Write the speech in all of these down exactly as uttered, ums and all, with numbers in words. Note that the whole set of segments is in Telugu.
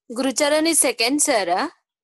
గురుచరణి సెకండ్ సారా?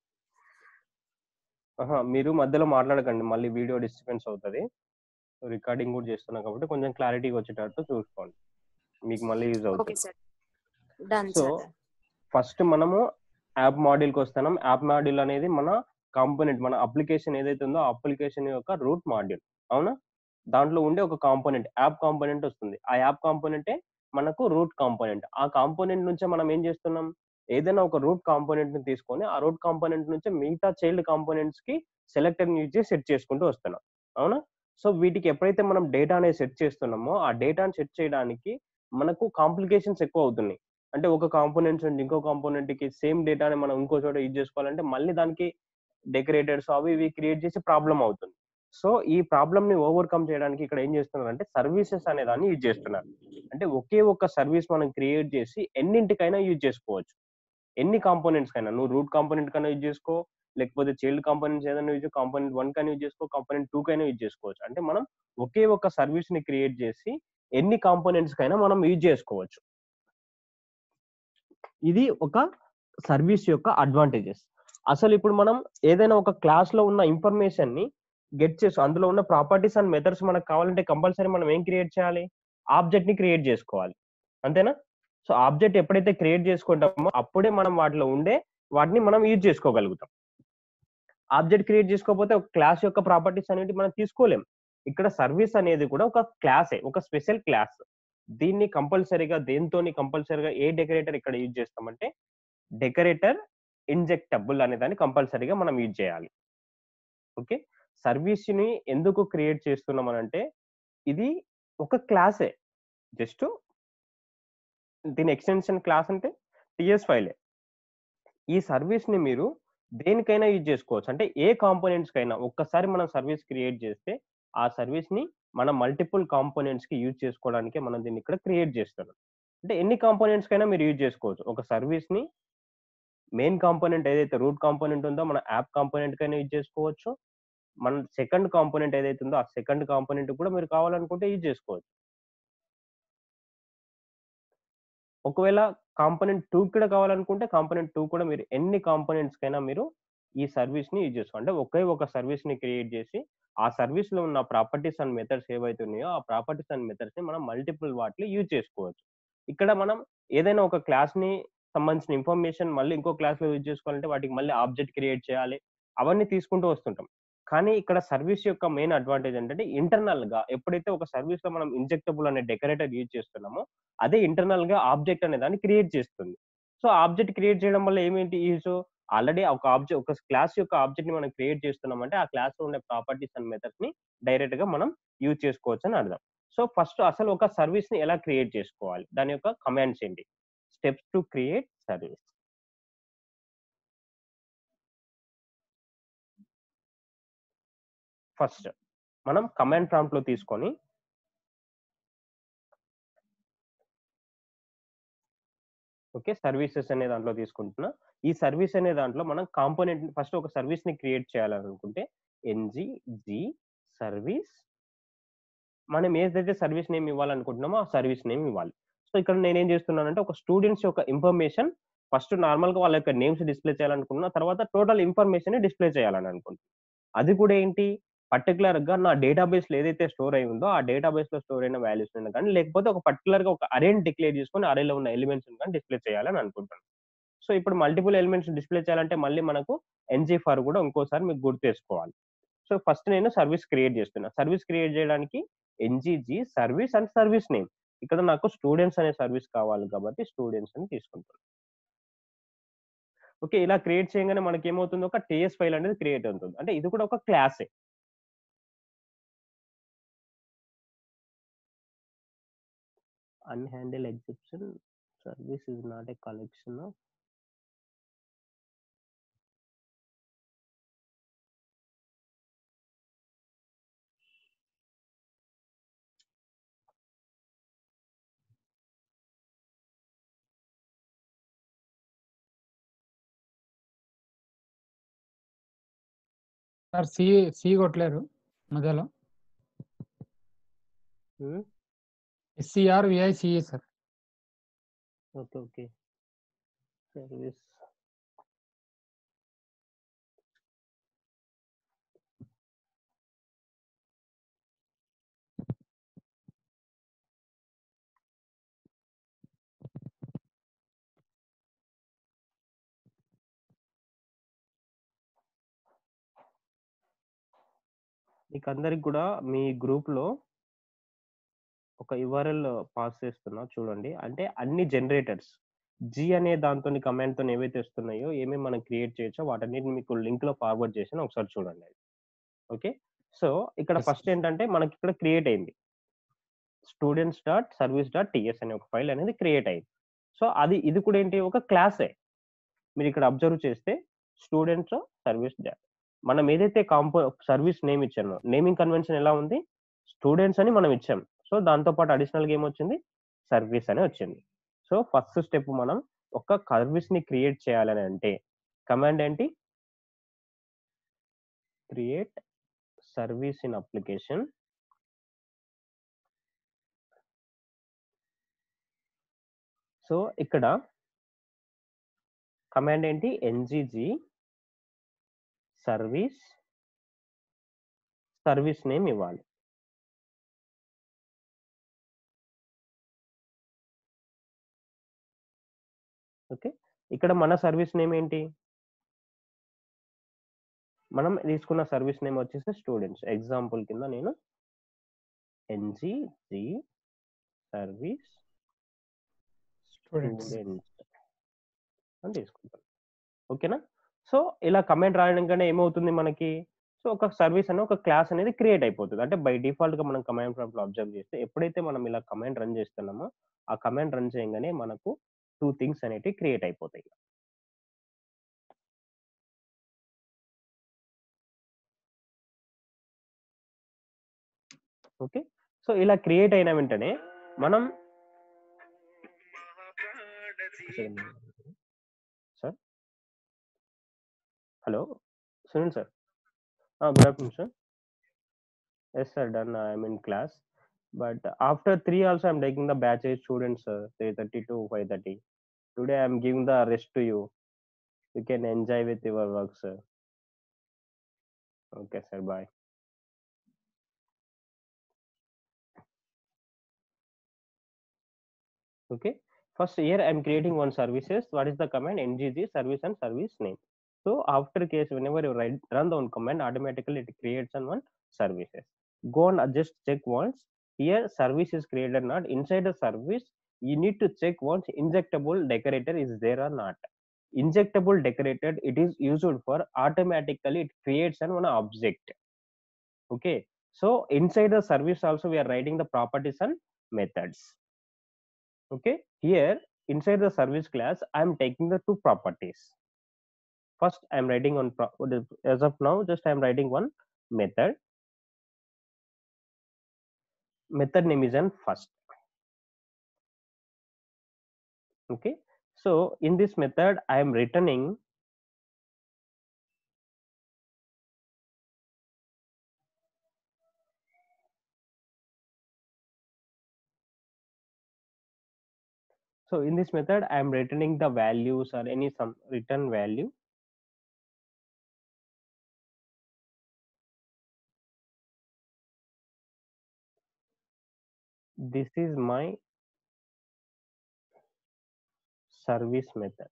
ఆహా, మీరు మధ్యలో మాట్లాడకండి, మళ్ళీ వీడియో డిస్టర్బెన్స్ అవుతుంది. రికార్డింగ్ కూడా చేస్తున్నా కాబట్టి కొంచెం క్లారిటీగా వచ్చేటట్టు చూసుకోండి, మీకు మళ్ళీ యూజ్ ఓకే అవుతుంది. Sir, done so sir. First మనము యాప్ మాడ్యూల్కి వస్తున్నాం. యాప్ మాడ్యూల్ అనేది మన కాంపోనెంట్, మన అప్లికేషన్ ఏదైతే ఉందో ఆ అప్లికేషన్ యొక్క రూట్ మాడ్యూల్, అవునా? దాంట్లో ఉండే ఒక కాంపోనెంట్ యాప్ కాంపోనెంట్ వస్తుంది. ఆ యాప్ కాంపోనెంటే మనకు రూట్ కాంపోనెంట్. ఆ కాంపోనెంట్ నుంచే మనం ఏం చేస్తున్నాం, ఏదైనా ఒక రూట్ కాంపోనెంట్ ని తీసుకొని ఆ రూట్ కాంపోనెంట్ నుంచి మిగతా చైల్డ్ కాంపోనెంట్స్ కి సెలెక్టర్ యూజ్ చేసి సెట్ చేసుకుంటూ వస్తున్నాం, అవునా? సో వీటికి ఎప్పుడైతే మనం డేటా అనేది సెట్ చేస్తున్నామో ఆ డేటాను సెట్ చేయడానికి మనకు కాంప్లికేషన్స్ ఎక్కువ అవుతున్నాయి. అంటే ఒక కాంపోనెంట్స్ నుంచి ఇంకో కాంపోనెంట్ కి సేమ్ డేటాని మనం ఇంకో చోట యూజ్ చేసుకోవాలంటే మళ్ళీ దానికి డెకరేటర్స్ అవి ఇవి క్రియేట్ చేసి ప్రాబ్లం అవుతుంది. సో ఈ ప్రాబ్లమ్ ని ఓవర్కమ్ చేయడానికి ఇక్కడ ఏం చేస్తున్నారు అంటే సర్వీసెస్ అనే దాన్ని యూజ్ చేస్తున్నారు. అంటే ఒకే ఒక్క సర్వీస్ మనం క్రియేట్ చేసి ఎన్నింటికైనా యూజ్ చేసుకోవచ్చు, ఎన్ని కాంపోనెంట్స్ కైనా. నువ్వు రూట్ కాంపోనెంట్ కైనా యూజ్ చేసుకో, లేకపోతే చైల్డ్ కాంపోనెంట్స్ ఏదైనా యూజ్ కాంపోనెంట్ వన్ కైనా యూజ్ చేసుకో, కాంపోనెంట్ టూ కైనా యూజ్ చేసుకోవచ్చు. అంటే మనం ఒకే ఒక్క సర్వీస్ ని క్రియేట్ చేసి ఎన్ని కాంపోనెంట్స్ కైనా మనం యూజ్ చేసుకోవచ్చు. ఇది ఒక సర్వీస్ యొక్క అడ్వాంటేజెస్. అసలు ఇప్పుడు మనం ఏదైనా ఒక క్లాస్ లో ఉన్న ఇన్ఫర్మేషన్ ని గెట్ చేసి అందులో ఉన్న ప్రాపర్టీస్ అండ్ మెథడ్స్ మనకు కావాలంటే కంపల్సరీ మనం ఏం క్రియేట్ చేయాలి, ఆబ్జెక్ట్ ని క్రియేట్ చేసుకోవాలి, అంతేనా? సో ఆబ్జెక్ట్ ఎప్పుడైతే క్రియేట్ చేసుకుంటామో అప్పుడే మనం వాటిలో ఉండే వాటిని మనం యూజ్ చేసుకోగలుగుతాం. ఆబ్జెక్ట్ క్రియేట్ చేసుకోకపోతే ఒక క్లాస్ యొక్క ప్రాపర్టీస్ అనేవి మనం తీసుకోలేం. ఇక్కడ సర్వీస్ అనేది కూడా ఒక క్లాసే, ఒక స్పెషల్ క్లాస్. దీన్ని కంపల్సరీగా దేంతోని కంపల్సరీగా ఏ డెకరేటర్ ఇక్కడ యూజ్ చేస్తామంటే డెకరేటర్ ఇంజెక్టబుల్ అనే దాన్ని కంపల్సరీగా మనం యూజ్ చేయాలి. ఓకే, సర్వీస్ ని ఎందుకు క్రియేట్ చేస్తున్నాం అంటే ఇది ఒక క్లాసే, జస్ట్ దీని ఎక్స్టెన్షన్ క్లాస్ అంటే టిఎస్ ఫైలే. ఈ సర్వీస్ ని మీరు దేనికైనా యూజ్ చేసుకోవచ్చు. అంటే ఏ కాంపోనెంట్స్ కైనా ఒక్కసారి మనం సర్వీస్ క్రియేట్ చేస్తే ఆ సర్వీస్ ని మనం మల్టిపుల్ కాంపోనెంట్స్ కి యూజ్ చేసుకోవడానికి మనం దీన్ని ఇక్కడ క్రియేట్ చేస్తున్నాం. అంటే ఎన్ని కాంపోనెంట్స్ కైనా మీరు యూజ్ చేసుకోవచ్చు. ఒక సర్వీస్ ని మెయిన్ కాంపోనెంట్ ఏదైతే రూట్ కాంపోనెంట్ ఉందో మన యాప్ కాంపోనెంట్ కైనా యూజ్ చేసుకోవచ్చు. మన సెకండ్ కాంపోనెంట్ ఏదైతే ఉందో ఆ సెకండ్ కాంపోనెంట్ కూడా మీరు కావాలనుకుంటే యూజ్ చేసుకోవచ్చు. ఒకవేళ కాంపోనెంట్ టూ కూడా కావాలనుకుంటే కాంపోనెంట్ టూ కూడా మీరు ఎన్ని కాంపోనెంట్స్ కైనా మీరు ఈ సర్వీస్ ని యూజ్ చేసుకోండి. అంటే ఒకే ఒక సర్వీస్ ని క్రియేట్ చేసి ఆ సర్వీస్ లో ఉన్న ప్రాపర్టీస్ అండ్ మెథడ్స్ ఏవైతే ఉన్నాయో ఆ ప్రాపర్టీస్ అండ్ మెథడ్స్ ని మనం మల్టిపుల్ వాటిలో యూజ్ చేసుకోవచ్చు. ఇక్కడ మనం ఏదైనా ఒక క్లాస్ ని సంబంధించిన ఇన్ఫర్మేషన్ మళ్ళీ ఇంకో క్లాస్ లో యూజ్ చేసుకోవాలంటే వాటికి మళ్ళీ ఆబ్జెక్ట్ క్రియేట్ చేయాలి, అవన్నీ తీసుకుంటూ వస్తుంటాం. కానీ ఇక్కడ సర్వీస్ యొక్క మెయిన్ అడ్వాంటేజ్ ఏంటంటే ఇంటర్నల్ గా ఎప్పుడైతే ఒక సర్వీస్ లో మనం ఇంజెక్టబుల్ అనే డెకరేటర్ యూజ్ చేస్తున్నామో అదే ఇంటర్నల్ గా ఆబ్జెక్ట్ అనే దాన్ని క్రియేట్ చేస్తుంది. సో ఆబ్జెక్ట్ క్రియేట్ చేయడం వల్ల ఏమేంటి యూజ్, ఆల్రెడీ ఒక ఆబ్జెక్ట్ ఒక క్లాస్ యొక్క ఆబ్జెక్ట్ ని మనం క్రియేట్ చేస్తున్నామంటే ఆ క్లాస్ లో ఉండే ప్రాపర్టీస్ అండ్ మెథడ్స్ ని డైరెక్ట్ గా మనం యూజ్ చేసుకోవచ్చు అని అర్థం. సో ఫస్ట్ అసలు ఒక సర్వీస్ ని ఎలా క్రియేట్ చేసుకోవాలి, దాని యొక్క కమాండ్స్ ఏంటి, steps to create service. First మనం కమాండ్ ప్రాంప్ట్ లో తీసుకొని ఓకే సర్వీసెస్ అనే దాంట్లో తీసుకుంటున్నా. ఈ సర్వీస్ అనే దాంట్లో మనం కాంపోనెంట్ ఫస్ట్ ఒక సర్వీస్ ని క్రియేట్ చేయాలనుకుంటే ఎన్జి జి సర్వీస్, మనం ఏదైతే సర్వీస్ నేమ్ ఇవ్వాలనుకుంటున్నామో ఆ సర్వీస్ నేమ్ ఇవ్వాలి. సో ఇక్కడ నేనేం చేస్తున్నానంటే ఒక స్టూడెంట్స్ యొక్క ఇన్ఫర్మేషన్ ఫస్ట్ నార్మల్ గా వాళ్ళ యొక్క నేమ్స్ డిస్ప్లే చేయాలనుకున్నా, తర్వాత టోటల్ ఇన్ఫర్మేషన్ డిస్ప్లే చేయాలని అనుకుంటున్నాను. అది కూడా ఏంటి పర్టికులర్ గా నా డేటాబేస్ లో ఏదైతే స్టోర్ అయి ఉందో ఆ డేటాబేస్ లో స్టోర్ అయిన వాల్యూస్ కానీ లేకపోతే ఒక పర్టికులర్ గా ఒక అరేని డిక్లేర్ చేసుకొని అరేలో ఉన్న ఎలిమెంట్స్ కానీ డిస్ప్లే చేయాలని అనుకుంటున్నాను. సో ఇప్పుడు మల్టిపుల్ ఎలిమెంట్స్ డిస్ప్లే చేయాలంటే మళ్ళీ మనకు ఎన్జీ ఫర్ కూడా ఇంకోసారి మీకు గుర్తు చేసుకోవాలి. సో ఫస్ట్ నేను సర్వీస్ క్రియేట్ చేస్తున్నా. సర్వీస్ క్రియేట్ చేయడానికి NG G service and service name, ఇక్కడ నాకు స్టూడెంట్స్ అనే సర్వీస్ కావాలి కాబట్టి స్టూడెంట్స్ అని తీసుకుంటాను. ఓకే, ఇలా క్రియేట్ చేయగానే మనకి ఏమవుతుంది, ఒక టీఎస్ ఫైల్ అనేది క్రియేట్ అవుతుంది. అంటే ఇది కూడా ఒక క్లాసే. unhandled exception service is not a collection of sir C C కొట్టలేరు మధ్యలో S C R V I C E sir. Okay okay service. మీకు అందరికి కూడా మీ గ్రూప్ లో ఒక యూఆర్ఎల్ పాస్ చేస్తున్నా చూడండి. అంటే అన్ని జనరేటర్స్ జీ అనే దాంతో కమాండ్ తో ఏవైతే వస్తున్నాయో ఏమేమి మనం క్రియేట్ చేయొచ్చో వాటన్నిటిని మీకు లింక్ లో ఫార్వర్డ్ చేసిన ఒకసారి చూడండి. ఓకే, సో ఇక్కడ Yes, ఫస్ట్ ఏంటంటే మనకి ఇక్కడ క్రియేట్ అయింది students dot service dot TS అనే ఒక ఫైల్ అనేది క్రియేట్ అయింది. సో అది ఇది కూడా ఏంటి ఒక క్లాసే. మీరు ఇక్కడ అబ్జర్వ్ చేస్తే స్టూడెంట్స్ సర్వీస్ డాట్ మనం ఏదైతే కాంపో సర్వీస్ నేమ్ ఇచ్చామో నేమింగ్ కన్వెన్షన్ ఎలా ఉంది స్టూడెంట్స్ అని మనం ఇచ్చాం. సో దాంతో పాటు అడిషనల్ గా ఏమొచ్చింది సర్వీస్ అని వచ్చింది. సో ఫస్ట్ స్టెప్ మనం ఒక సర్వీస్ ని క్రియేట్ చేయాలని అంటే కమాండ్ ఏంటి create service in application. So ఇక్కడ కమాండ్ ఏంటి ఎన్జీజీ సర్వీస్ సర్వీస్ నేమ్ ఇవ్వాలి. ఓకే, ఇక్కడ మన సర్వీస్ నేమ్ ఏంటి మనం తీసుకున్న సర్వీస్ నేమ్ వచ్చేసి స్టూడెంట్స్. ఎగ్జాంపుల్ కింద నేను ఎన్జీజీ సర్వీస్ students. స్టూడెంట్స్ అని తీసుకుంటాను. ఓకేనా, సో ఇలా కమెంట్ రాయడంగానే ఏమవుతుంది మనకి సో ఒక సర్వీస్ అనే ఒక క్లాస్ అనేది క్రియేట్ అయిపోతుంది. అంటే బై డిఫాల్ట్ గా మనం కమాండ్ ప్రాంప్ట్ లో అబ్జర్వ్ చేస్తే ఎప్పుడైతే మనం ఇలా కమాండ్ రన్ చేస్తున్నామో ఆ కమాండ్ రన్ చేయగానే మనకు టూ థింగ్స్ అనేవి క్రియేట్ అయిపోతాయి. ఓకే, సో ఇలా క్రియేట్ అయిన వెంటనే మనం sir hello Sunil sir, good afternoon sir. Yes sir, done. I'm in class, but after three also I'm taking the batch age students, sir, three thirty to five thirty. Today I'm giving the rest to you. You can enjoy with your work, sir. Okay sir, bye. Okay, first here I'm creating one services. What is the command ngg service and service name? So after case whenever you write run the one command, automatically it creates on one services. Go and adjust check once here service is created or not. Inside the service you need to check once injectable decorator is there or not. Injectable decorated it is used for automatically it creates an one object. Okay, so inside the service also we are writing the properties and methods. Okay, here inside the service class I am taking the two properties. First I am writing on pro as of now just I am writing one method. Method name is an first. Okay, so in this method I am returning so in this method I am returning the values or any some return value. This is my service method.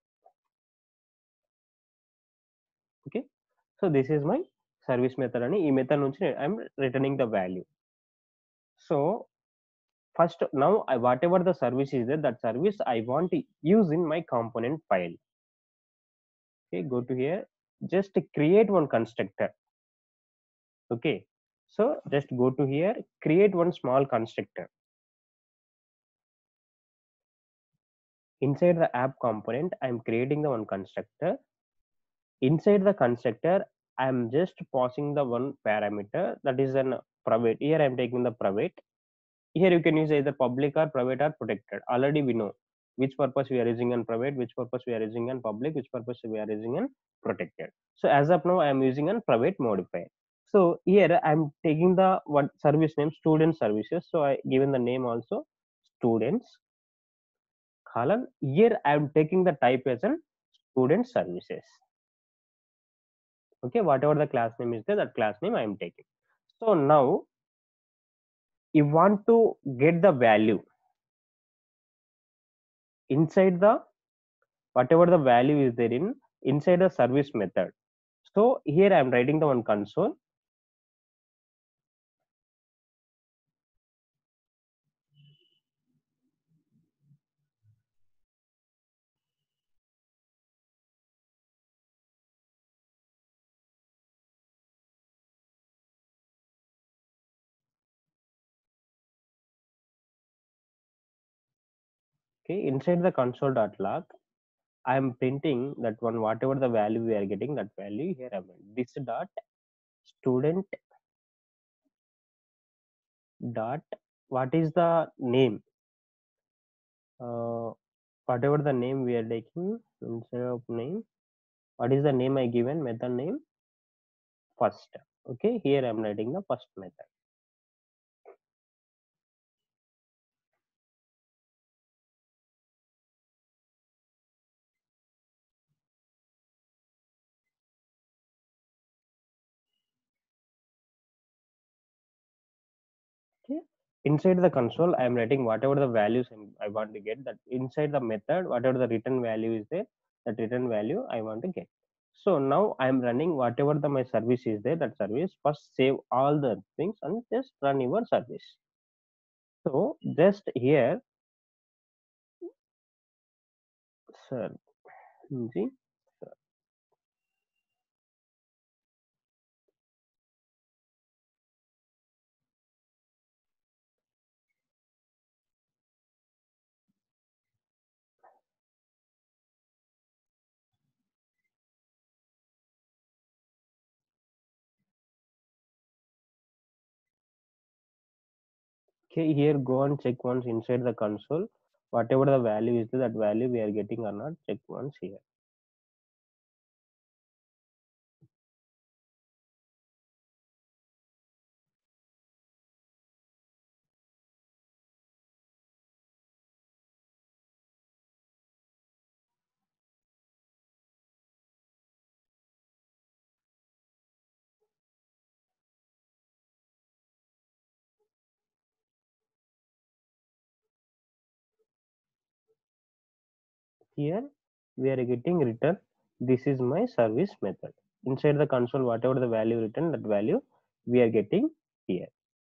Okay, so this is my service method and ఈ method నుంచి I am returning the value. So first now I, whatever the service is there that service I want to use in my component file. Okay, go to here, just create one constructor. Okay, so just go to here, create one small constructor. Inside the app component I am creating the one constructor. Inside the constructor I am just passing the one parameter that is an private. Here I am taking the private. Here you can use either public or private or protected. Already we know which purpose we are using on private, which purpose we are using on public, which purpose we are using on protected. So as of now I am using on private modifier. So here I am taking the what service name student services. So I given the name also students colon. Here I am taking the type as an student services. Okay, whatever the class name is there, that class name I am taking. So now you want to get the value inside the whatever the value is there in inside the service method. So here I am writing the one console. Okay, inside the console.log I am printing that one whatever the value we are getting, that value here I am this dot student dot what is the name, uh, whatever the name we are taking instead of name, what is the name I given, method name first. Okay, here I am writing the first method. Okay, inside the console I am writing whatever the values I'm- I want to get, that inside the method whatever the return value is there, that return value I want to get. So now I am running whatever the my service is there, that service first save all the things and just run your service. So just here, sir, see, okay, here go and check once inside the console whatever the value is there, that value we are getting or not, check once here. Here we are getting return, this is my service method. Inside the console whatever the value written, that value we are getting here,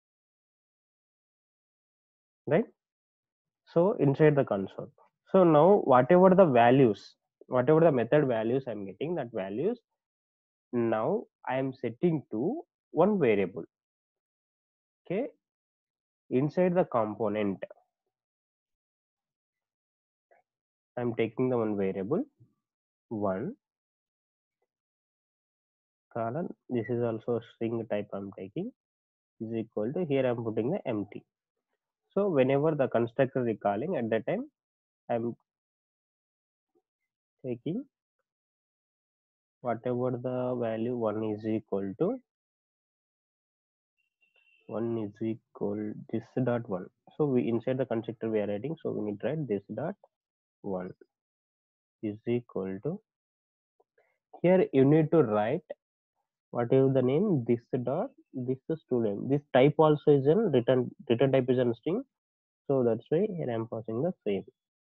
right? So inside the console, so now whatever the values, whatever the method values I'm getting, that values now I am setting to one variable. Okay, inside the component I'm taking the one variable one colon, this is also a string type I'm taking, is equal to, here I'm putting the empty. So whenever the constructor is calling, at that time I'm taking whatever the value one is equal to, one is equal this dot one. So we inside the constructor we are writing, so we need to write this dot one is equal to, here you need to write whatever the name, this dot this is student, this type also is in return, return type is in string, so that's why here I'm passing the same.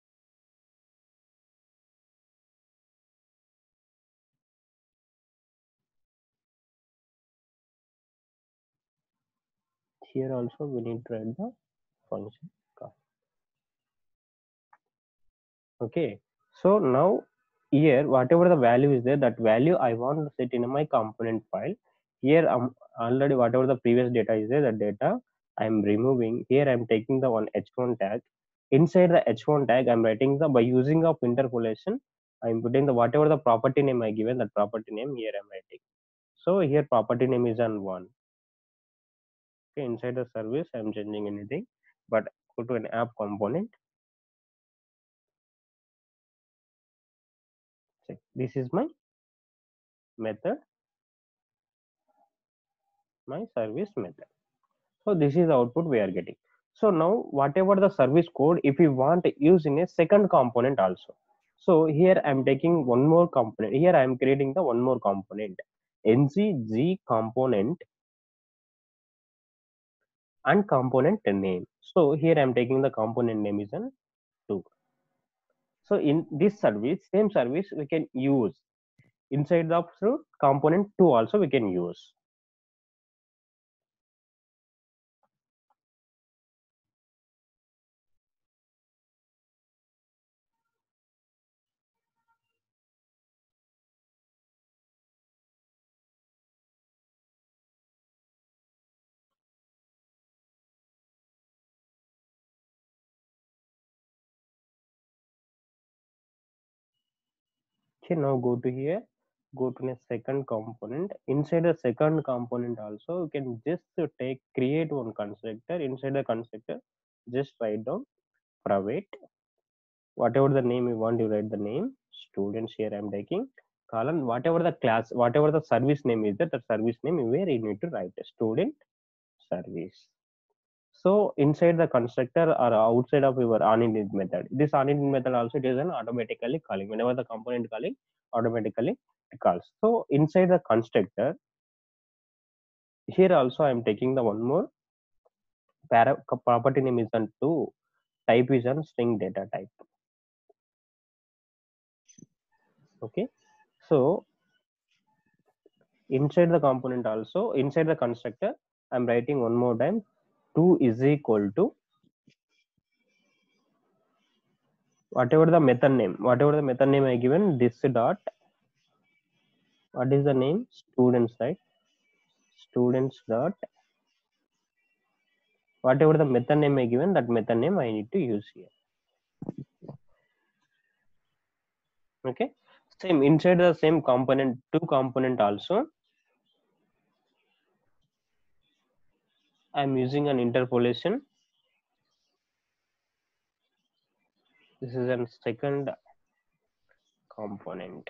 Here also we need to write the function call. Okay, so now here whatever the value is there, that value I want to set in my component file. Here I'm already whatever the previous data is there, the data I'm removing. Here I'm taking the one h one tag. Inside the h one tag I'm writing the, by using of interpolation I'm putting the whatever the property name I given, that property name here I'm writing. So here property name is on one. Okay, inside the service I'm changing anything, but go to an app component. Check. This is my method, my service method. So this is the output we are getting. So now whatever the service code, if we want to use in a second component also, So here I'm taking one more component. Here I'm creating the one more component, ngg component and component name. So here I'm taking the component name is an two. So in this service, same service we can use inside the through component two also we can use. Okay, now go to here, go to the second component. Inside the second component also you can just take create one constructor. Inside the constructor just write down private, whatever the name you want, you write the name. Students, here I'm taking column, whatever the class, whatever the service name is, that the service name where you need to write a student service. So inside the constructor or outside of your onInit method, this onInit method also it is an automatically calling. Whenever the component calling, automatically it calls. So inside the constructor, here also I am taking the one more para property name is on two, type is on string data type. Okay, so inside the component also, inside the constructor, I'm writing one more time, two is equal to whatever the method name, whatever the method name I given, this dot, what is the name, students, right? Students dot, whatever the method name I given, that method name I need to use here. Okay, same inside the same component, two component also, I'm using an interpolation. This is a second component.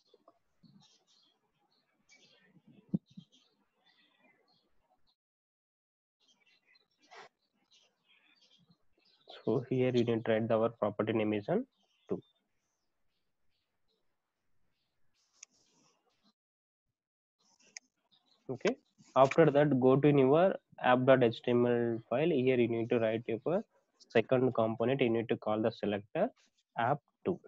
So here you need to write our property name is on two. Okay, after that go to your app.html file. Here you need to write your second component. You need to call the selector app two.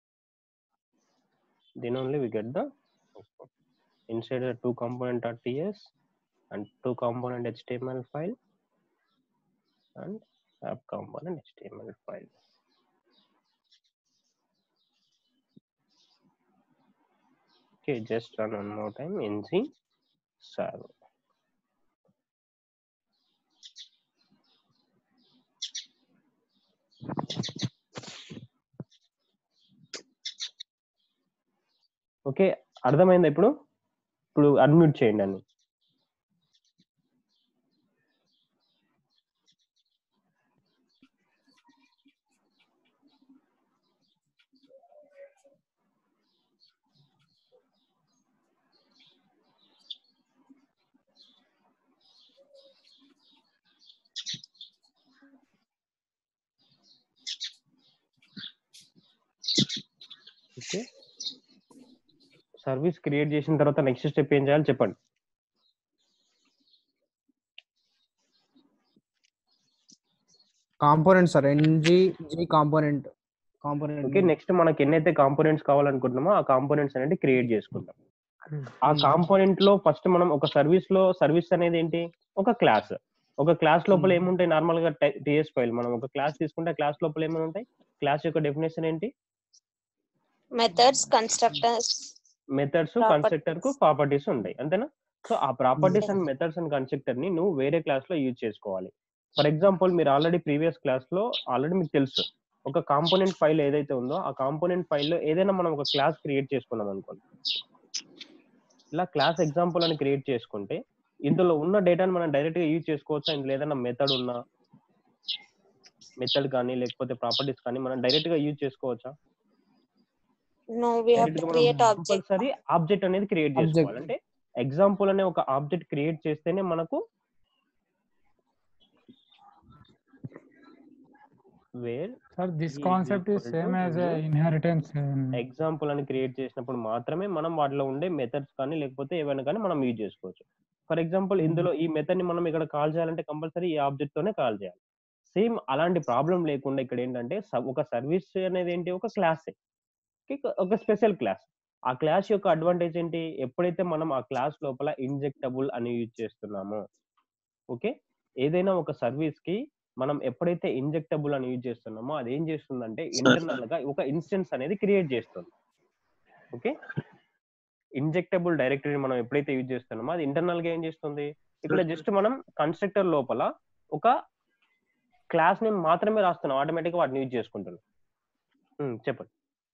Then only we get the output. Inside the two component.ts and two component html file and app component html file. Okay, just run one more time, ng server. Okay, అర్థమైందా? ఇప్పుడు ఇప్పుడు అన్మ్యూట్ చేయండి అని. ఓకే, సర్వీస్ క్రియేట్ చేసిన తర్వాత నెక్స్ట్ స్టెప్ ఏం చేయాలి చెప్పండి. Component sir, NG G component component okay, next మనకి ఎన్నైతే కాంపోనెంట్స్ కావాలనుకుంటున్నామో ఆ కాంపోనెంట్స్ అనేది క్రియేట్ చేసుకుంటాం. ఆ కాంపోనెంట్ లో ఫస్ట్ మనం ఒక సర్వీస్ లో, సర్వీస్ అనేది ఏంటి, ఒక క్లాస్. ఒక క్లాస్ లోపల ఏముంటాయి, నార్మల్ గా టిఎస్ ఫైల్. మనం ఒక క్లాస్ తీసుకుంటే క్లాస్ లోపల ఏమైనా ఉంటాయి. క్లాస్ యొక్క డెఫినేషన్ ఏంటి, మెథడ్స్, కన్స్ట్రక్టర్స్, మెథడ్స్, కన్స్ట్రక్టర్ కు ప్రాపర్టీస్ ఉంటాయి, అంతేనా? సో ఆ properties and methods and constructor ని నువ్వు వేరే క్లాస్ లో యూజ్ చేసుకోవాలి. ఫర్ ఎగ్జాంపుల్, మీరు ఆల్రెడీ ప్రీవియస్ క్లాస్ లో ఆల్రెడీ మీకు తెలుసు, ఒక కాంపోనెంట్ ఫైల్ ఏదైతే ఉందో ఆ కాంపోనెంట్ ఫైల్ లో ఏదైనా మనం ఒక క్లాస్ క్రియేట్ చేసుకున్నాం అనుకోండి. ఇలా క్లాస్ ఎగ్జాంపుల్ అని క్రియేట్ చేసుకుంటే ఇందులో ఉన్న డేటాను మనం డైరెక్ట్ గా యూజ్ చేసుకోవచ్చా? ఇందులో ఏదైనా మెథడ్ ఉన్నా, మెథడ్ కానీ లేకపోతే ప్రాపర్టీస్ కానీ మనం డైరెక్ట్ గా యూజ్ చేసుకోవచ్చా? No, we have to create object. Compulsory object అనేది క్రియేట్ చేసుకోవాలి. అంటే ఎగ్జాంపుల్ అనే ఒక ఆబ్జెక్ట్ క్రియేట్ చేస్తేనే మనకు where sir this E is concept is equal to same as new inheritance. Example అని క్రియేట్ చేసినప్పుడు మాత్రమే మనం వాటిలో ఉండే మెథడ్స్ కానీ లేకపోతే ఏవైనా కానీ మనం యూజ్ చేసుకోవచ్చు. ఫర్ ఎగ్జాంపుల్ ఇందులో ఈ మెథడ్ ని మనం ఇక్కడ కాల్ చేయాలంటే కంపల్సరీ ఈ ఆబ్జెక్ట్ తోనే కాల్ చేయాలి. సేమ్ అలాంటి ప్రాబ్లం లేకుండా ఇక్కడ ఏంటంటే ఒక సర్వీస్ అనేది ఏంటి, ఒక క్లాస్, ఒక స్పెషల్ క్లాస్. ఆ క్లాస్ యొక్క అడ్వాంటేజ్ ఏంటి, ఎప్పుడైతే మనం ఆ క్లాస్ లోపల ఇంజెక్టబుల్ అని యూజ్ చేస్తున్నామో, ఓకే, ఏదైనా ఒక సర్వీస్ కి మనం ఎప్పుడైతే ఇంజెక్టబుల్ అని యూజ్ చేస్తున్నామో అది ఏం చేస్తుందంటే ఇంటర్నల్ గా ఒక ఇన్స్టెన్స్ అనేది క్రియేట్ చేస్తుంది. ఓకే, ఇంజెక్టబుల్ డైరెక్టరీ మనం ఎప్పుడైతే యూజ్ చేస్తున్నామో అది ఇంటర్నల్ గా ఏం చేస్తుంది, ఇక్కడ జస్ట్ మనం కన్స్ట్రక్టర్ లోపల ఒక క్లాస్ నేమ్ మాత్రమే రాస్తున్నాం, ఆటోమేటిక్ గా వాటిని యూజ్ చేసుకుంటున్నాం. చెప్పండి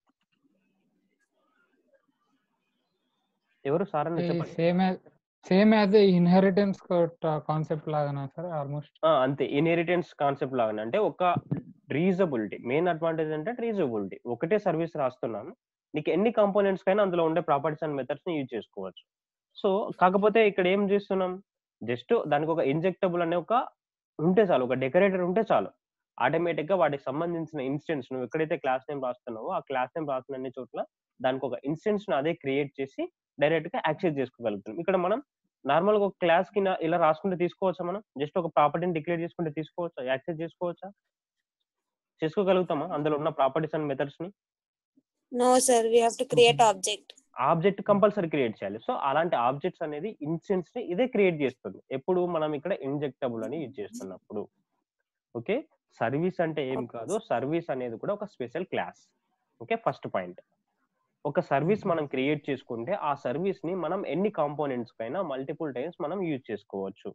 ఎవరు సార్ అని చెప్పండి. Same same as inheritance concept లాగానా సార్? ఆల్మోస్ట్ అంతే, ఇన్హెరిటెన్స్ కాన్సెప్ట్ లాగానే. అంటే ఒక రీజబిలిటీ, మెయిన్ అడ్వాంటేజ్ అంటే రీజబిలిటీ. ఒకటే సర్వీస్ రాస్తున్నాం, నీకు ఎన్ని కాంపోనెంట్స్ కైనా అందులో ఉండే ప్రాపర్టీస్ అండ్ మెథడ్స్ ని యూజ్ చేసుకోవచ్చు. సో కాకపోతే ఇక్కడ ఏం చేస్తున్నాం, జస్ట్ దానికి ఒక ఇంజెక్టబుల్ అనే ఒక ఉంటే చాలు, ఒక డెకరేటర్ ఉంటే చాలు, ఆటోమేటిక్ గా వాటికి సంబంధించిన ఇన్స్టెన్స్ నువ్వు ఎక్కడైతే క్లాస్ నేమ్ రాస్తున్నావో ఆ క్లాస్ నేమ్ రాసిన అన్ని చోట్ల దానికి ఒక ఇన్స్టెన్స్ ను అదే క్రియేట్ చేసి డైరెక్ట్ గా యాక్సెస్ చేసుకోగలుగుతాం. ఇక్కడ మనం నార్మల్ గా ఒక క్లాస్ కి ఇలా రాసుకుంటే తీసుకోవచ్చా, మనం జస్ట్ ఒక ప్రాపర్టీని డిక్లేర్ చేసుకుంటే తీసుకోవచ్చా, యాక్సెస్ చేసుకోవచ్చా, చేసుకోగలుగుతామా అందులో ఉన్న ప్రాపర్టీస్ అండ్ మెథడ్స్ ని? No sir, we have to create object. Object compulsory create చేయాలి. సో అలాంటి ఆబ్జెక్ట్స్ అనేది ఇన్స్టెన్స్ ని ఇదే క్రియేట్ చేస్తుంది ఎప్పుడు మనం ఇక్కడ ఇంజెక్టబుల్ అని యూజ్ చేస్తున్నప్పుడు. ఓకే, సర్వీస్ అంటే ఏం కాదు, సర్వీస్ అనేది కూడా ఒక special class. Okay, first point. ఒక సర్వీస్ మనం క్రియేట్ చేసుకుంటే ఆ సర్వీస్ ని మనం ఎన్ని కాంపోనెంట్స్ కైనా మల్టిపుల్ టైమ్స్ మనం యూజ్ చేసుకోవచ్చు.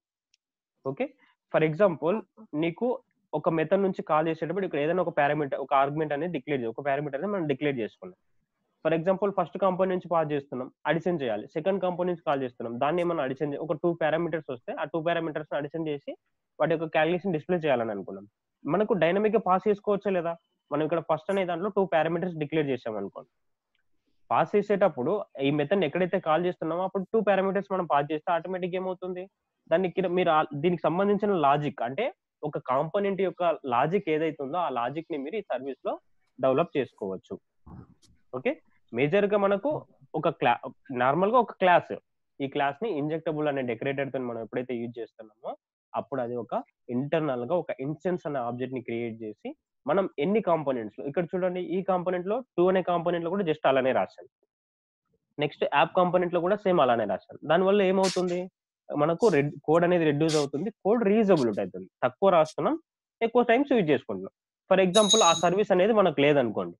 ఓకే, ఫర్ ఎగ్జాంపుల్ నీకు ఒక మెథడ్ నుంచి కాల్ చేసేటప్పుడు ఇక్కడ ఏదైనా ఒక పారామీటర్, ఒక ఆర్గ్యుమెంట్ అనేది డిక్లేర్ చేయాలి, ఒక పారామీటర్ అనేది మనం డిక్లేర్ చేసుకున్నాం. ఫర్ ఎగ్జాంపుల్ ఫస్ట్ కాంపోనెంట్ నుంచి పాస్ చేస్తున్నాం, అడిషన్ చేయాలి. సెకండ్ కాంపోనెంట్ నుంచి కాల్ చేస్తున్నాం, దాన్ని ఏమన్నా అడిషన్, ఒక టూ పారామీటర్స్ వస్తే ఆ టూ పారామీటర్స్ అడిషన్ చేసి వాటి యొక్క క్యాలిక్యులేషన్ డిస్ప్లే చేయాలని అనుకున్నాం. మనకు డైనమిక్ గా పాస్ చేసుకోవచ్చా లేదా? మనం ఇక్కడ ఫస్ట్ అనే దాంట్లో టూ పారామీటర్స్ డిక్లేర్ చేసాం అనుకోండి, పాస్ చేసేటప్పుడు ఈ మెథడ్ ఎక్కడైతే కాల్ చేస్తున్నామో అప్పుడు టూ పారామీటర్స్ మనం పాస్ చేస్తే ఆటోమేటిక్ ఏమవుతుంది, దానికి మీరు దీనికి సంబంధించిన లాజిక్, అంటే ఒక కాంపోనెంట్ యొక్క లాజిక్ ఏదైతే ఉందో ఆ లాజిక్ ని మీరు ఈ సర్వీస్ లో డెవలప్ చేసుకోవచ్చు. ఓకే, మేజర్ గా మనకు ఒక క్లా నార్మల్ గా ఒక క్లాస్, ఈ క్లాస్ ని ఇంజెక్టబుల్ అనే డెకరేటర్ తో మనం ఎప్పుడైతే యూజ్ చేస్తున్నామో అప్పుడు అది ఒక ఇంటర్నల్ గా ఒక ఇన్స్టెన్స్ అనే ఆబ్జెక్ట్ ని క్రియేట్ చేసి మనం ఎన్ని కాంపోనెంట్స్, ఇక్కడ చూడండి ఈ కాంపోనెంట్ లో టూ అనే కాంపోనెంట్ లో కూడా జస్ట్ అలానే రాశాను. నెక్స్ట్ యాప్ కాంపోనెంట్ లో కూడా సేమ్ అలానే రాశాను. దానివల్ల ఏమవుతుంది, మనకు రెడ్ కోడ్ అనేది రెడ్యూస్ అవుతుంది, కోడ్ రీయూజబిలిటీ అవుతుంది. తక్కువ రాస్తున్నాం, ఎక్కువ టైమ్స్ యూజ్ చేసుకుంటున్నాం. ఫర్ ఎగ్జాంపుల్ ఆ సర్వీస్ అనేది మనకు లేదనుకోండి,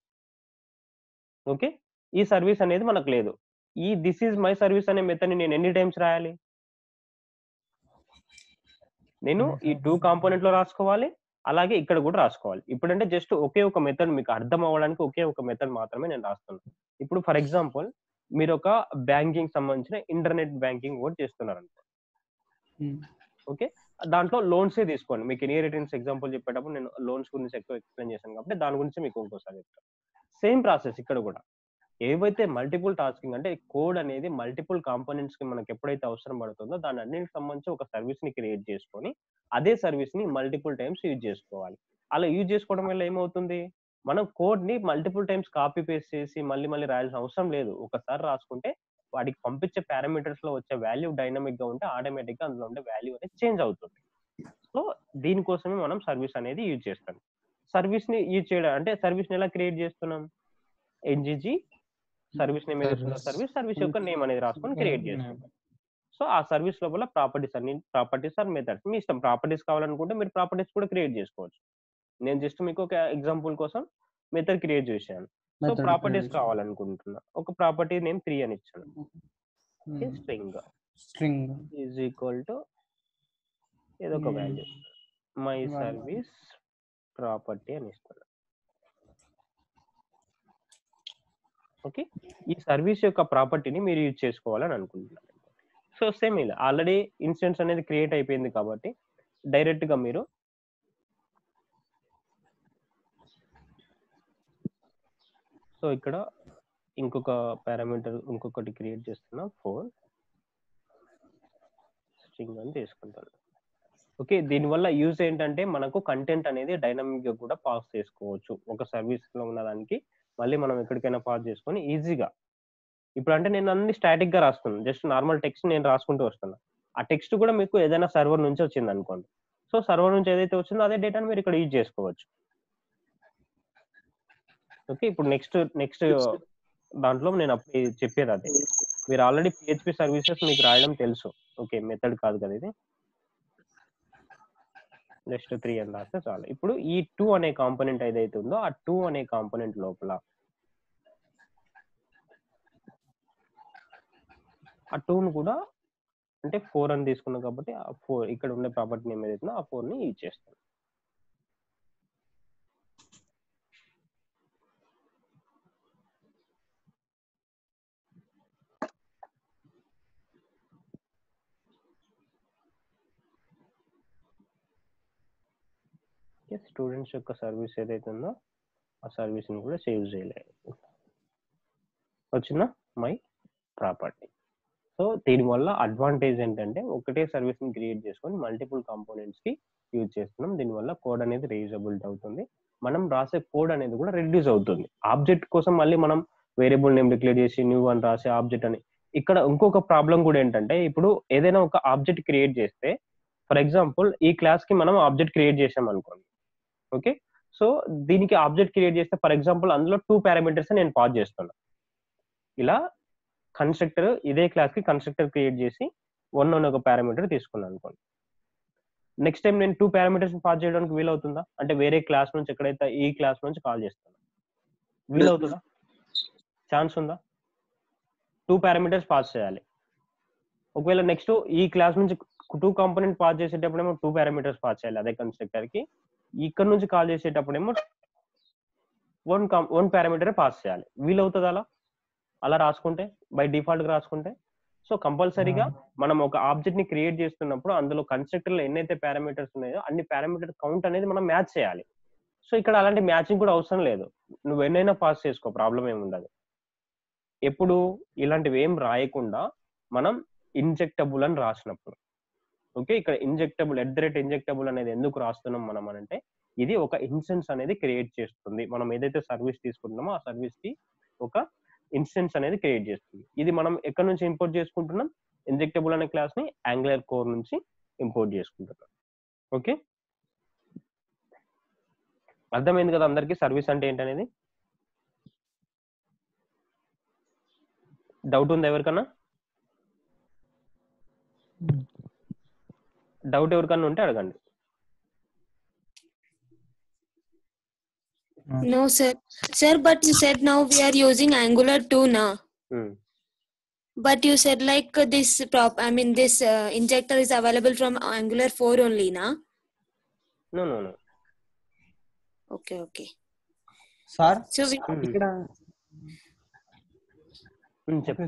ఓకే, ఈ సర్వీస్ అనేది మనకు లేదు, ఈ దిస్ ఈజ్ మై సర్వీస్ అనే మెథడ్ ని నేను ఎన్ని టైమ్స్ రాయాలి, నేను ఈ టూ కాంపోనెంట్ లో రాసుకోవాలి, అలాగే ఇక్కడ కూడా రాసుకోవాలి. ఇప్పుడంటే జస్ట్ ఒకే ఒక మెథడ్ మీకు అర్థం అవ్వడానికి ఒకే ఒక మెథడ్ మాత్రమే నేను రాస్తున్నాను. ఇప్పుడు ఫర్ ఎగ్జాంపుల్ మీరు ఒక బ్యాంకింగ్ సంబంధించిన ఇంటర్నెట్ బ్యాంకింగ్ కూడా చేస్తున్నారు అనుకో, ఓకే, దాంట్లో లోన్సే తీసుకోండి. మీకు ఇన్హెరిటెన్స్ ఎగ్జాంపుల్ చెప్పేటప్పుడు నేను లోన్స్ గురించి ఎక్కువ ఎక్స్ప్లెయిన్ చేశాను కాబట్టి దాని గురించి మీకు ఇంకోసారి చెప్తాను. సేమ్ ప్రాసెస్ ఇక్కడ కూడా, ఏవైతే మల్టిపుల్ టాస్కింగ్ అంటే కోడ్ అనేది మల్టిపుల్ కాంపోనెంట్స్ కి మనకి ఎప్పుడైతే అవసరం పడుతుందో దాని అన్నిటికి సంబంధించి ఒక సర్వీస్ ని క్రియేట్ చేసుకొని అదే సర్వీస్ ని మల్టిపుల్ టైమ్స్ యూజ్ చేసుకోవాలి. అలా యూజ్ చేసుకోవడం వల్ల ఏమవుతుంది, మనం కోడ్ ని మల్టిపుల్ టైమ్స్ కాపీ పేస్ట్ చేసి మళ్ళీ మళ్ళీ రాయాల్సిన అవసరం లేదు. ఒకసారి రాసుకుంటే వాటికి పంపించే పారామీటర్స్ లో వచ్చే వాల్యూ డైనమిక్ గా ఉంటే ఆటోమేటిక్ గా అందులో ఉండే వాల్యూ అనేది చేంజ్ అవుతుంది. సో దీనికోసమే మనం సర్వీస్ అనేది యూజ్ చేస్తాం. సర్వీస్ ని యూజ్ చేయడం అంటే సర్వీస్ ని ఎలా క్రియేట్ చేస్తున్నాం, ఎన్జిజి సర్వీస్ నేమ్ ఏదైతుందో సర్వీస్ సర్వీస్ యొక్క నేమ్ అనేది రాసుకొని క్రియేట్ చేసుకుంటాం. సో ఆ సర్వీస్ లోపల ప్రాపర్టీస్ అన్ని ప్రాపర్టీస్ ఆర్ మెథడ్స్ మీ ఇష్టం, ప్రాపర్టీస్ కావాలనుకుంటే మీరు ప్రాపర్టీస్ కూడా క్రియేట్ చేసుకోవచ్చు. నేను జస్ట్ మీకు ఒక ఎగ్జాంపుల్ కోసం మెథడ్ క్రియేట్ చేశాను. సో ప్రాపర్టీస్ కావాలనుకుంటున్నా, ఒక ప్రాపర్టీ నేమ్ త్రీ అని ఇచ్చాను, string string is equal to ఏదో ఒక వాల్యూ, మై సర్వీస్ ప్రాపర్టీ అని ఇస్తాను. ఓకే, ఈ సర్వీస్ యొక్క ప్రాపర్టీని మీరు యూజ్ చేసుకోవాలని అనుకుంటున్నారు. సో సేమ్ ఇలా ఆల్రెడీ ఇన్స్టెన్స్ అనేది క్రియేట్ అయిపోయింది కాబట్టి డైరెక్ట్ గా మీరు సో ఇక్కడ ఇంకొక పారామీటర్ ఇంకొకటి క్రియేట్ చేస్తున్నా, ఫోర్ స్ట్రింగ్ అని తీసుకుంటాను. ఓకే, దీనివల్ల యూజ్ ఏంటంటే మనకు కంటెంట్ అనేది డైనమిక్ గా కూడా పాస్ చేసుకోవచ్చు. ఒక సర్వీస్ లో ఉన్న దానికి మళ్ళీ మనం ఎక్కడికైనా పాస్ చేసుకొని ఈజీగా. ఇప్పుడు అంటే నేను అన్ని స్టాటిక్ గా రాస్తున్నాను, జస్ట్ నార్మల్ టెక్స్ట్ నేను రాసుకుంటూ వస్తున్నా. ఆ టెక్స్ట్ కూడా మీకు ఏదైనా సర్వర్ నుంచి వచ్చింది అనుకోండి, సో సర్వర్ నుంచి ఏదైతే వచ్చిందో అదే డేటాను మీరు ఇక్కడ యూజ్ చేసుకోవచ్చు. ఓకే, ఇప్పుడు నెక్స్ట్ నెక్స్ట్ దాంట్లో నేను అప్పుడు చెప్పేది అదే. మీరు ఆల్రెడీ పిహెచ్పి సర్వీసెస్ మీకు రాయడం తెలుసు. ఓకే, మెథడ్ కాదు కదా ఇది, జస్ట్ త్రీ అని రాస్తే చాలు. ఇప్పుడు ఈ టూ అనే కాంపోనెంట్ ఏదైతే ఉందో ఆ టూ అనే కాంపోనెంట్ లోపల ఆ టూను కూడా అంటే ఫోర్ అని తీసుకున్నాం కాబట్టి ఆ ఫోర్ ఇక్కడ ఉండే ప్రాపర్టీ నేమ్ ఏదైతే ఆ ఫోర్ ని యూజ్ చేస్తాం. స్టూడెంట్స్ యొక్క సర్వీస్ ఏదైతే ఉందో ఆ సర్వీస్ ని కూడా సేవ్ చేయలేదు. వచ్చిందా మై ప్రాపర్టీ. సో దీనివల్ల అడ్వాంటేజ్ ఏంటంటే ఒకటే సర్వీస్ ని క్రియేట్ చేసుకొని మల్టిపుల్ కాంపోనెంట్స్ కి యూజ్ చేస్తున్నాం. దీనివల్ల కోడ్ అనేది రీయూజబిలిటీ అవుతుంది. మనం రాసే కోడ్ అనేది కూడా రెడ్యూస్ అవుతుంది. ఆబ్జెక్ట్ కోసం మళ్ళీ మనం వేరియబుల్ నేమ్ డిక్లేర్ చేసి న్యూ అని రాసే ఆబ్జెక్ట్ అని. ఇక్కడ ఇంకొక ప్రాబ్లం కూడా ఏంటంటే ఇప్పుడు ఏదైనా ఒక ఆబ్జెక్ట్ క్రియేట్ చేస్తే ఫర్ ఎగ్జాంపుల్ ఈ క్లాస్ కి మనం ఆబ్జెక్ట్ క్రియేట్ చేసాం అనుకోండి. ఓకే, సో దీనికి ఆబ్జెక్ట్ క్రియేట్ చేస్తే ఫర్ ఎగ్జాంపుల్ అందులో టూ పారామీటర్స్ నేను పాస్ చేస్తున్నా. ఇలా కన్స్ట్రక్టర్ ఇదే క్లాస్ కి కన్స్ట్రక్టర్ క్రియేట్ చేసి వన్ అని ఒక పారామీటర్ తీసుకున్నాను అనుకోండి. నెక్స్ట్ టైం నేను టూ పారామీటర్స్ పాస్ చేయడానికి వీలవుతుందా? అంటే వేరే క్లాస్ నుంచి ఎక్కడైతే ఈ క్లాస్ నుంచి కాల్ చేస్తాను వీలవుతుందా? ఛాన్స్ ఉందా? టూ పారామీటర్స్ పాస్ చేయాలి. ఒకవేళ నెక్స్ట్ ఈ క్లాస్ నుంచి టూ కాంపోనెంట్ పాస్ చేసేటప్పుడేమో టూ పారామీటర్స్ పాస్ చేయాలి అదే కన్స్ట్రక్టర్ కి. ఇక్కడ నుంచి కాల్ చేసేటప్పుడేమో వన్ వన్ పారామీటర్ పాస్ చేయాలి. వీలవుతుంది అలా అలా రాసుకుంటే బై డిఫాల్ట్ గా రాసుకుంటే? సో కంపల్సరీగా మనం ఒక ఆబ్జెక్ట్ ని క్రియేట్ చేస్తున్నప్పుడు అందులో కన్స్ట్రక్టర్ లో ఎన్నైతే పారామీటర్స్ ఉన్నాయో అన్ని పారామీటర్ కౌంట్ అనేది మనం మ్యాచ్ చేయాలి. సో ఇక్కడ అలాంటి మ్యాచింగ్ కూడా అవసరం లేదు, నువ్వు ఎన్నైనా పాస్ చేసుకో, ప్రాబ్లం ఏమి ఉండదు. ఎప్పుడు ఇలాంటివి ఏం రాయకుండా మనం ఇంజెక్టబుల్ అని రాసినప్పుడు. ఓకే, ఇక్కడ injectable at the rate injectable అనేది ఎందుకు రాస్తున్నాం మనం అంటే ఇది ఒక ఇన్స్టెన్స్ అనేది క్రియేట్ చేస్తుంది. మనం ఏదైతే సర్వీస్ తీసుకుంటున్నామో ఆ సర్వీస్ కి ఒక ఇన్స్టెన్స్ అనేది క్రియేట్ చేస్తుంది. ఇది మనం ఎక్కడ నుంచి ఇంపోర్ట్ చేసుకుంటున్నాం? ఇంజెక్టబుల్ అనే క్లాస్ ని యాంగులర్ కోర్ నుంచి ఇంపోర్ట్ చేసుకుంటున్నాం. ఓకే, అర్థమైంది కదా అందరికి సర్వీస్ అంటే ఏంటనేది? డౌట్ ఉందా ఎవరికన్నా? డౌట్ ఎవరికన్నా ఉంటే అడగండి. No, sir. Sir, but you said now we are using Angular two now. Hmm. But you said like uh, this prop, I mean this uh, injector is available from Angular four only, na? No, no, no. Okay, okay. Sir So we, Hmm. ఇక్కడ Hmm, చెప్పు.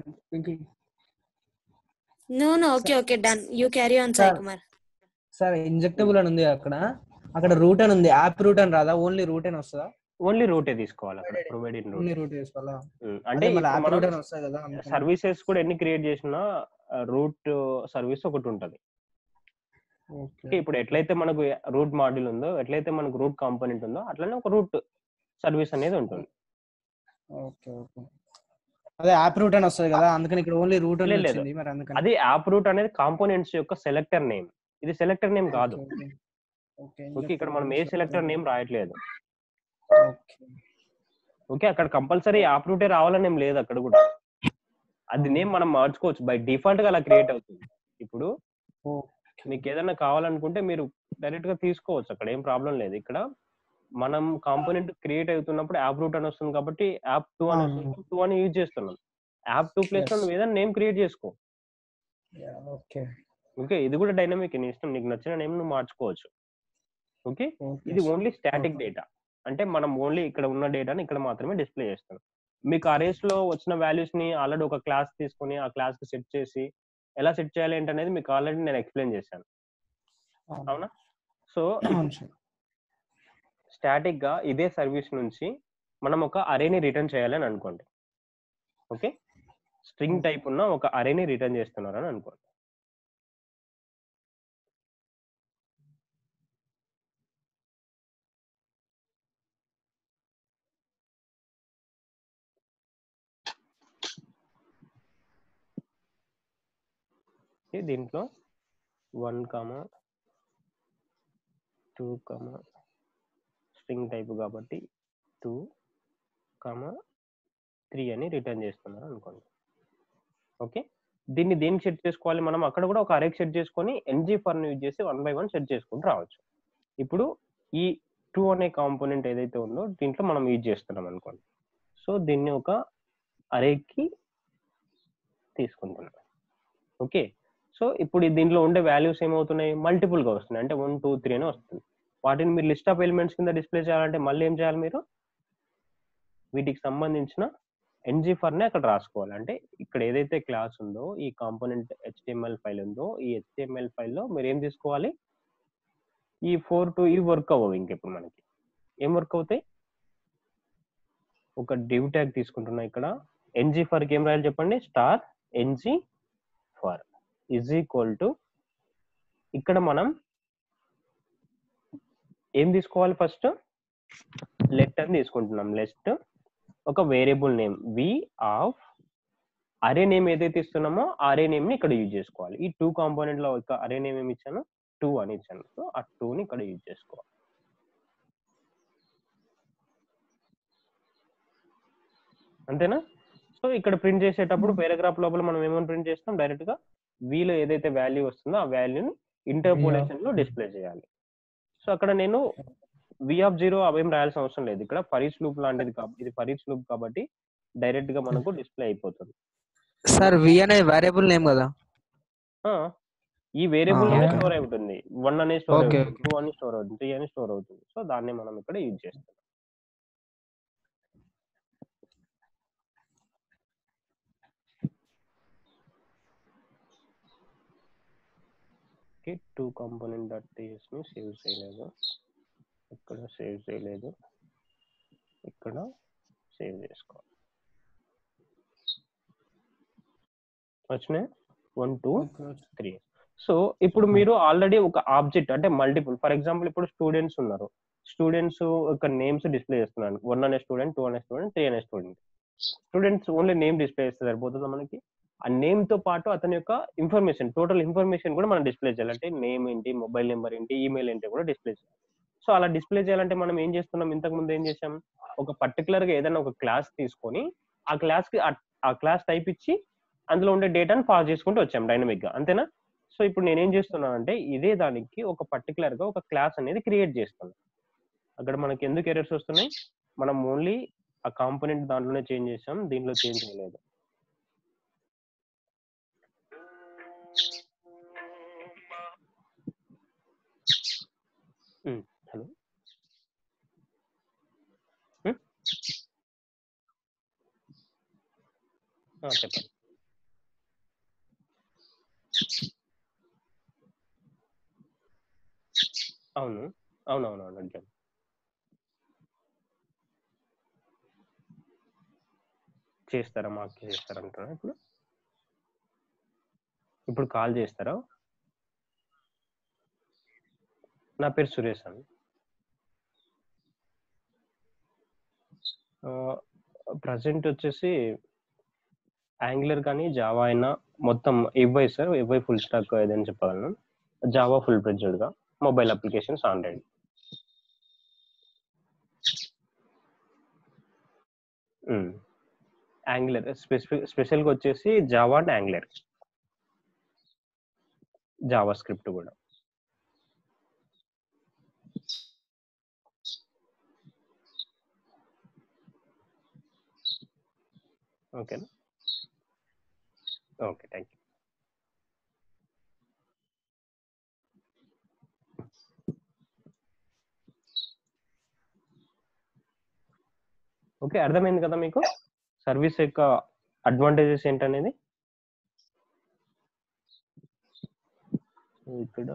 no, no, okay, okay, done. You carry on, Sai Sir. Kumar. Sir injectable అని ఉంది అక్కడ, అక్కడ రూట్ అని ఉంది, యాప్ రూట్ అని రాదా? ఓన్లీ రూట్ అని వస్తుందా? ఓన్లీ రూటే తీసుకోవాలి అక్కడ, ప్రొవైడెడ్ రూట్. ఓన్లీ రూట్ తీసుకోవాలా? అంటే మళ్ళీ యాప్ రూట్ అని వస్తాయి కదా. సర్వీసెస్ కూడా ఎన్ని క్రియేట్ చేసినా రూట్ సర్వీస్ ఒకటి ఉంటది. ఓకే, ఇప్పుడు ఎట్లయితే మనకు రూట్ మాడ్యూల్ ఉందో, ఎట్లయితే మనకు రూట్ కాంపోనెంట్ ఉందో అట్లనే ఒక రూట్ సర్వీస్ అనేది ఉంటుంది. Okay, okay. అదే యాప్ రూట్ అని వస్తుంది కదా, అందుకని ఇక్కడ ఓన్లీ రూట్ అని లేదు, వచ్చింది. మరి అందుకని అది యాప్ రూట్ అనేది కాంపోనెంట్స్ యొక్క సెలెక్టర్ నేమ్, ఇది సెలెక్టర్ నేమ్ కాదు. ఓకే, ఓకే, ఇక్కడ మనం ఏ సెలెక్టర్ నేమ్ రాయట్లేదు. ఓకే, ఓకే, అక్కడ కంపల్సరీ యాప్ రూటే రావాలని ఏం లేదు అక్కడ కూడా. అది నేమ్ మనం మార్చుకోవచ్చు, బై డిఫాల్ట్ గా అలా క్రియేట్ అవుతుంది. ఇప్పుడు మీకు ఏదైనా కావాలనుకుంటే మీరు డైరెక్ట్ గా తీసుకోవచ్చు, అక్కడ ఏం ప్రాబ్లం లేదు. ఇక్కడ మనం కాంపోనెంట్ క్రియేట్ అవుతున్నప్పుడు యాప్ రూట్ అని వస్తుంది కాబట్టి యాప్ టూ అని వస్తుంది, టూ అని యూజ్ చేస్తున్నాం. యాప్ టూ ప్లేస్ లో నువ్వు ఏదైనా నేమ్ క్రియేట్ చేసుకో. ఓకే, ఓకే, ఇది కూడా డైనమిక్, నీ ఇష్టం, నీకు నచ్చిన నేమ్ నువ్వు మార్చుకోవచ్చు. ఓకే, ఇది ఓన్లీ స్టాటిక్ డేటా, అంటే మనం ఓన్లీ ఇక్కడ ఉన్న డేటాని ఇక్కడ మాత్రమే డిస్ప్లే చేస్తాం. మీకు అరేస్ లో వచ్చిన వాల్యూస్ ని ఆల్రెడీ ఒక క్లాస్ తీసుకొని ఆ క్లాస్ కి సెట్ చేసి ఎలా సెట్ చేయాలి ఏంటనేది మీకు ఆల్రెడీ నేను ఎక్స్ప్లెయిన్ చేశాను, అవునా? సో స్టాటిక్ గా ఇదే సర్వీస్ నుంచి మనం ఒక అరేని రిటర్న్ చేయాలని అనుకోండి. ఓకే, స్ట్రింగ్ టైప్ ఉన్న ఒక అరేని రిటర్న్ చేస్తున్నారని అనుకోండి. ఓకే, దీంట్లో one comma two comma string type కాబట్టి టూ కామా త్రీ అని రిటర్న్ చేస్తున్నాను అనుకోండి. ఓకే, దీన్ని దేనికి సెట్ చేసుకోవాలి మనం? అక్కడ కూడా ఒక అరే సెట్ చేసుకొని ఎన్జీ ఫర్ యూజ్ చేసి వన్ బై వన్ సెట్ చేసుకుంటూ రావచ్చు. ఇప్పుడు ఈ టూ అనే కాంపోనెంట్ ఏదైతే ఉందో దీంట్లో మనం యూజ్ చేస్తున్నాం అనుకోండి. సో దీన్ని ఒక అరేకి తీసుకుంటున్నాం. ఓకే, సో ఇప్పుడు దీంట్లో ఉండే వాల్యూస్ ఏమవుతున్నాయి? మల్టిపుల్ గా వస్తున్నాయి, అంటే వన్ టూ త్రీ అని వస్తుంది. వాటిని మీరు లిస్ట్ ఆఫ్ ఎలిమెంట్స్ కింద డిస్ప్లే చేయాలంటే మళ్ళీ ఏం చేయాలి? మీరు వీటికి సంబంధించిన ఎన్జీ ఫర్ ని అక్కడ రాసుకోవాలి. అంటే ఇక్కడ ఏదైతే క్లాస్ ఉందో ఈ కాంపోనెంట్ హెచ్టిఎంఎల్ ఫైల్ ఉందో ఈ హెచ్టిఎంఎల్ ఫైల్లో మీరు ఏం తీసుకోవాలి? ఈ ఫోర్ టు ఈ వర్క్ అవ్వవు. ఇంకెప్పుడు మనకి ఏం వర్క్ అవుతాయి? ఒక డివ్ ట్యాగ్ తీసుకుంటున్నా. ఇక్కడ ఎన్జీ ఫర్ కి ఏం రాయాలి చెప్పండి? Star NG for is equal to, ఇక్కడ మనం ఏం తీసుకోవాలి? ఫస్ట్ లెట్ అని తీసుకుంటున్నాం. లెట్ ఒక variable name V of array name ఏదైతే ఇస్తున్నామో అరే నేమ్ ని ఇక్కడ యూజ్ చేసుకోవాలి. ఈ టూ కాంపోనెంట్ లో ఒక అరే నేమ్ ఏమి ఇచ్చాను? టూ అని ఇచ్చాను. సో ఆ టూ ని ఇక్కడ యూజ్ చేసుకోవాలి. అంతేనా? సో ఇక్కడ ప్రింట్ చేసేటప్పుడు పారాగ్రాఫ్ లోపల మనం ఏమని ప్రింట్ చేస్తాం? డైరెక్ట్ గా వీలో ఏదైతే వాల్యూ వస్తుందో ఆ వాల్యూని ఇంటర్పోలేషన్ లో డిస్ప్లే చేయాలి. సో అక్కడ నేను వి ఆఫ్ జీరో అవేం రాయాల్సిన అవసరం లేదు. ఇక్కడ ఫర్ ఈచ్ లూప్ లాంటిది కాబట్టి, ఇది ఫర్ ఈచ్ లూప్ కాబట్టి డైరెక్ట్ గా మనకు డిస్ప్లే అయిపోతుంది. సార్ వి అనే వేరియబుల్ నేమ్ కదా? ఈ వేరియబుల్ Ah. లోనే స్టోర్ అయి ఉంటుంది. వన్ అనే స్టోర్ Okay, అవుతుంది, టూ అని స్టోర్ అవుతుంది, త్రీ అని స్టోర్ అవుతుంది. సో దాన్ని మనం ఇక్కడ యూజ్ చేస్తాం. Okay, two component dot TS ని సేవ్ చేయలేదు, ఇక్కడ సేవ్ చేయలేదు, ఇక్కడ సేవ్ చేసుకోవాలి. వచ్చినాయి వన్ టూ త్రీ. సో ఇప్పుడు మీరు ఆల్రెడీ ఒక ఆబ్జెక్ట్ అంటే మల్టిపుల్, ఫర్ ఎగ్జాంపుల్ ఇప్పుడు స్టూడెంట్స్ ఉన్నారు, స్టూడెంట్స్ ఒక నేమ్స్ డిస్ప్లే చేస్తున్నాను. వన్ అనే స్టూడెంట్, టూ అనే స్టూడెంట్, త్రీ అనే student. Students only name display చేస్తే సరిపోతుందా మనకి? ఆ నేమ్ తో పాటు అతని యొక్క ఇన్ఫర్మేషన్, టోటల్ ఇన్ఫర్మేషన్ కూడా మనం డిస్ప్లే చేయాలంటే నేమ్ ఏంటి, మొబైల్ నెంబర్ ఏంటి, ఈమెయిల్ ఏంటి కూడా డిస్ప్లే చేయాలి. సో అలా డిస్ప్లే చేయాలంటే మనం ఏం చేస్తున్నాం? ఇంతకు ముందు ఏం చేసాం? ఒక పర్టికులర్ గా ఏదైనా ఒక క్లాస్ తీసుకొని ఆ క్లాస్ కి ఆ క్లాస్ టైప్ ఇచ్చి అందులో ఉండే డేటాను పాస్ చేసుకుంటూ వచ్చాం డైనమిక్ గా, అంతేనా? సో ఇప్పుడు నేనేం చేస్తున్నానంటే ఇదే దానికి ఒక పర్టికులర్ గా ఒక క్లాస్ అనేది క్రియేట్ చేస్తున్నాను. అక్కడ మనకి ఎందుకు ఎర్రర్స్ వస్తున్నాయి? మనం ఓన్లీ ఆ కాంపోనెంట్ దాంట్లోనే చేంజ్ చేసాం, దీంట్లో చేంజ్ చేయలేదు. హలో, చెప్పండి. అవును అవునవునవును అడిగాను. చేస్తారా? మాకు చేస్తారంటారా? ఇప్పుడు ఇప్పుడు కాల్ చేస్తారా? నా పేరు సురేష్ అండి. ప్రజెంట్ వచ్చేసి యాంగులర్ కానీ జావా అయినా మొత్తం ఎవ్వై సార్, ఎవ్వై ఫుల్ స్టాక్ ఏదని చెప్పగలను. జావా ఫుల్ ఫ్లెడ్జ్డ్ గా, mobile applications Android. Angular specific స్పెషల్గా వచ్చేసి Java and Angular, JavaScript కూడా. ఓకేనా? Okay, thank you. ఓకే, అర్థమైంది కదా మీకు సర్వీస్ యొక్క అడ్వాంటేజెస్ ఏంటనేది? ఇక్కడ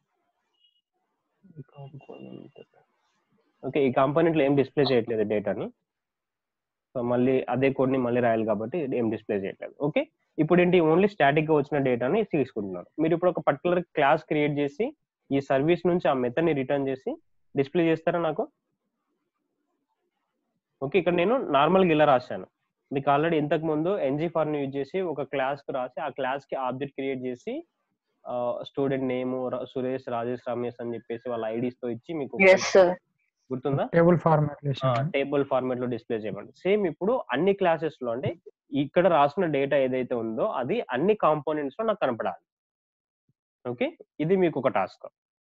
ఓకే, ఈ కాంపోనెంట్ లో ఏం డిస్ప్లే చేయట్లేదు డేటాని. సో మళ్ళీ అదే కోడ్ ని మళ్ళీ రాయాలి కాబట్టి ఏం డిస్ప్లే చేయట్లేదు. ఓకే, ఇప్పుడు ఏంటి? ఓన్లీ స్టాటిక్ గా వచ్చిన డేటాని తీసుకుంటున్నారు. మీరు ఇప్పుడు ఒక పర్టికులర్ క్లాస్ క్రియేట్ చేసి ఈ సర్వీస్ నుంచి ఆ మెథడ్ ని రిటర్న్ చేసి డిస్ప్లే చేస్తారా నాకు? ఓకే, ఇక్కడ నేను నార్మల్ గా ఇలా రాశాను. మీకు ఆల్రెడీ ఇంతకు ముందు ఎన్జీ ఫార్ ని యూజ్ చేసి ఒక క్లాస్ కు రాసి ఆ క్లాస్ కి ఆబ్జెక్ట్ క్రియేట్ చేసి స్టూడెంట్ నేమ్ సురేష్, రాజేష్, రమేష్ అని చెప్పేసి వాళ్ళ ఐడీస్ తో ఇచ్చి మీకు ఎస్ సార్. గుర్తుందా? టేబుల్ ఫార్మాట్ టేబుల్ ఫార్మాట్ లో డిస్ప్లే చేయమండి. సేమ్ ఇప్పుడు అన్ని క్లాసెస్ లో అంటే ఇక్కడ రాసిన డేటా ఏదైతే ఉందో అది అన్ని కాంపోనెంట్స్ లో నాకు కనపడాలి. ఓకే, ఇది మీకు ఒక టాస్క్.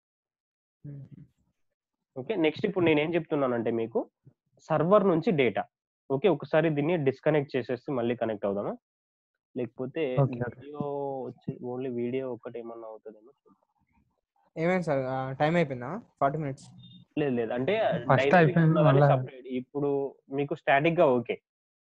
ఓకే, నెక్స్ట్ ఇప్పుడు నేను ఏం చెప్తున్నానంటే మీకు సర్వర్ నుంచి డేటా. ఓకే, ఒకసారి దీన్ని డిస్కనెక్ట్ చేసేసి మళ్ళీ కనెక్ట్ అవుదామా? లేకపోతే Okay, okay. వీడియో వచ్చి ఓన్లీ వీడియో ఒకటి ఏమన్నా అవుతుందేమో చూద్దాం. ఏమైంది సార్ టైం అయిపోయిందా? ఫార్టీ మినిట్స్ లేదు లేదు అంటే ఫస్ట్ డైనమిక్ అయిపోయింది ఉన్నదని మళ్ళా సపరేట్. ఇప్పుడు మీకు స్టాటిక్ గా ఓకే,